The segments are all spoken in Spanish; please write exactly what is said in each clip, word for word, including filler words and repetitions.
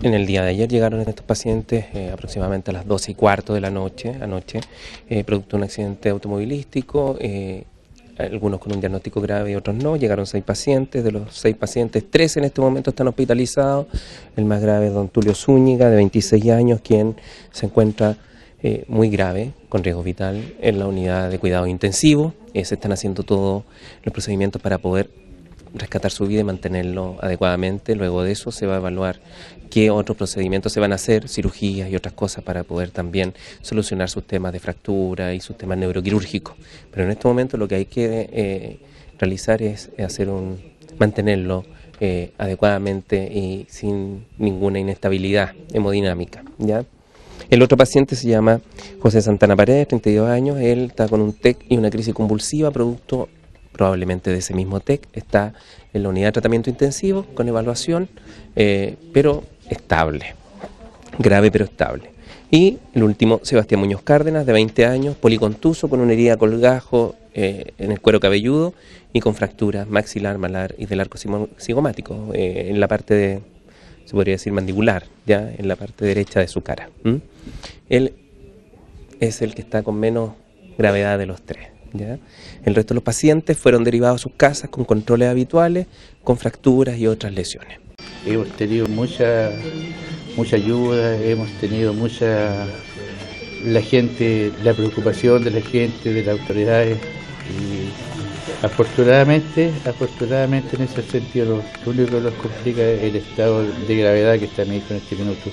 En el día de ayer llegaron estos pacientes eh, aproximadamente a las doce y cuarto de la noche, anoche, eh, producto de un accidente automovilístico, eh, algunos con un diagnóstico grave y otros no. Llegaron seis pacientes, de los seis pacientes, tres en este momento están hospitalizados. El más grave es don Tulio Zúñiga, de veintiséis años, quien se encuentra eh, muy grave, con riesgo vital, en la unidad de cuidado intensivo. Eh, se están haciendo todos los procedimientos para poder rescatar su vida y mantenerlo adecuadamente. Luego de eso se va a evaluar qué otros procedimientos se van a hacer, cirugías y otras cosas para poder también solucionar sus temas de fractura y sus temas neuroquirúrgicos. Pero en este momento lo que hay que eh, realizar es hacer un mantenerlo eh, adecuadamente y sin ninguna inestabilidad hemodinámica, ¿ya? El otro paciente se llama José Santana Paredes, treinta y dos años, él está con un T E C y una crisis convulsiva producto probablemente de ese mismo T E C, está en la unidad de tratamiento intensivo con evaluación, eh, pero estable, grave pero estable. Y el último, Sebastián Muñoz Cárdenas, de veinte años, policontuso con una herida colgajo eh, en el cuero cabelludo y con fracturas maxilar, malar y del arco cigomático, eh, en la parte de, se podría decir mandibular, ya en la parte derecha de su cara. ¿Mm? Él es el que está con menos gravedad de los tres. ¿Ya? El resto de los pacientes fueron derivados a sus casas con controles habituales, con fracturas y otras lesiones. Hemos tenido mucha, mucha ayuda, hemos tenido mucha, la gente, la preocupación de la gente, de las autoridades, y afortunadamente, afortunadamente en ese sentido lo, lo único que nos complica es el estado de gravedad que está en este minuto.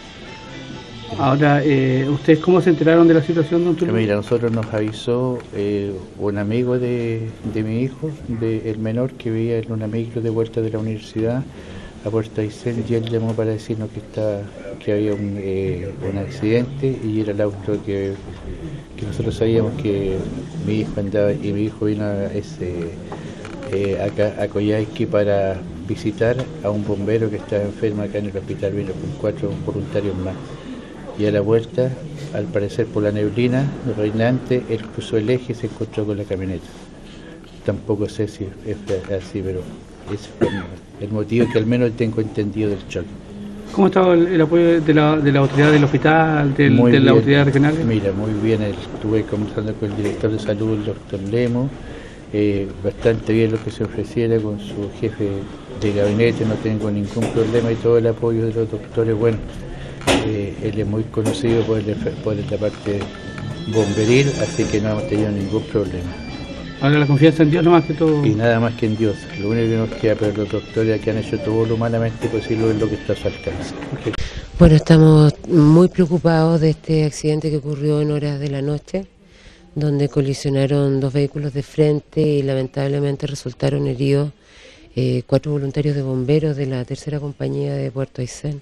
Ahora, eh, ¿ustedes cómo se enteraron de la situación, don Tulio? Mira, nosotros nos avisó eh, un amigo de, de mi hijo, de, el menor, que vivía en una micro de vuelta de la universidad a Puerto Aysén, y él llamó para decirnos que, está, que había un, eh, un accidente y era el auto que, que nosotros sabíamos que mi hijo andaba, y mi hijo vino a, ese, eh, acá, a Coyhaique para visitar a un bombero que estaba enfermo acá en el hospital, vino con cuatro voluntarios más. Y a la vuelta, al parecer por la neblina reinante, él cruzó el eje y se encontró con la camioneta. Tampoco sé si es así, pero ese fue el motivo que al menos tengo entendido del choque. ¿Cómo estaba el, el apoyo de la, de la autoridad del hospital, del, de bien, la autoridad regional? Mira, muy bien, estuve conversando con el director de salud, el doctor Lemo, eh, bastante bien lo que se ofreciera con su jefe de gabinete, no tengo ningún problema, y todo el apoyo de los doctores, bueno. Eh, él es muy conocido por, el, por la parte bomberil, así que no hemos tenido ningún problema. Ahora la confianza en Dios no más que todo. Y nada más que en Dios. Lo único que nos queda, pero los doctores que han hecho todo lo humanamente posible es lo que está a su alcance. Okay. Bueno, estamos muy preocupados de este accidente que ocurrió en horas de la noche, donde colisionaron dos vehículos de frente y lamentablemente resultaron heridos eh, cuatro voluntarios de bomberos de la tercera compañía de Puerto Aysén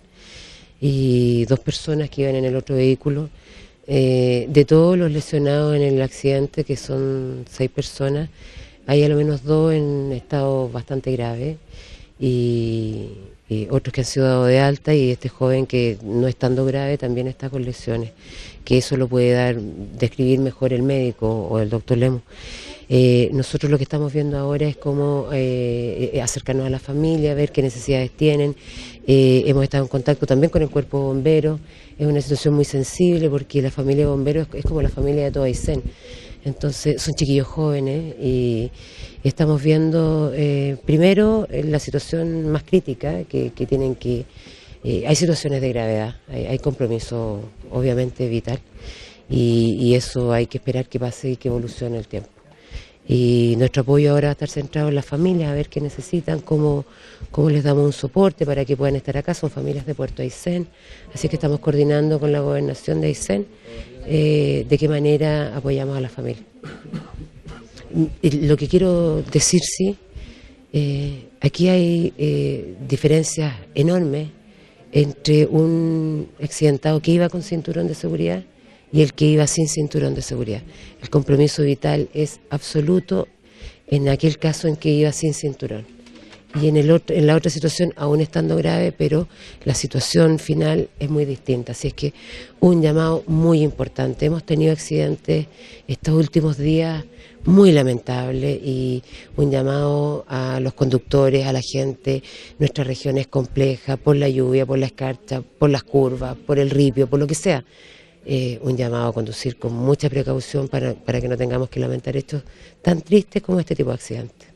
y dos personas que iban en el otro vehículo. Eh, de todos los lesionados en el accidente, que son seis personas, hay al menos dos en estado bastante grave y, y otros que han sido dados de alta, y este joven que no estando grave también está con lesiones, que eso lo puede dar, describir mejor el médico o el doctor Lemo. Eh, nosotros lo que estamos viendo ahora es cómo eh, acercarnos a la familia, ver qué necesidades tienen. Eh, hemos estado en contacto también con el cuerpo bombero. Es una situación muy sensible porque la familia de bomberos es, es como la familia de todo Aysén. Entonces son chiquillos jóvenes y estamos viendo eh, primero la situación más crítica que, que tienen que... Eh, hay situaciones de gravedad, hay, hay compromiso obviamente vital y, y eso hay que esperar que pase y que evolucione el tiempo. Y nuestro apoyo ahora va a estar centrado en las familias, a ver qué necesitan, cómo, cómo les damos un soporte para que puedan estar acá. Son familias de Puerto Aysén, así que estamos coordinando con la gobernación de Aysén eh, de qué manera apoyamos a la familia. Lo que quiero decir, sí, eh, aquí hay eh, diferencias enormes entre un accidentado que iba con cinturón de seguridad y el que iba sin cinturón de seguridad. El compromiso vital es absoluto en aquel caso en que iba sin cinturón. y en, el otro, en la otra situación aún estando grave, pero la situación final es muy distinta. Así es que un llamado muy importante. Hemos tenido accidentes estos últimos días muy lamentables y un llamado a los conductores, a la gente. Nuestra región es compleja por la lluvia, por la escarcha, por las curvas, por el ripio, por lo que sea. Eh, un llamado a conducir con mucha precaución para, para que no tengamos que lamentar hechos tan tristes como este tipo de accidentes.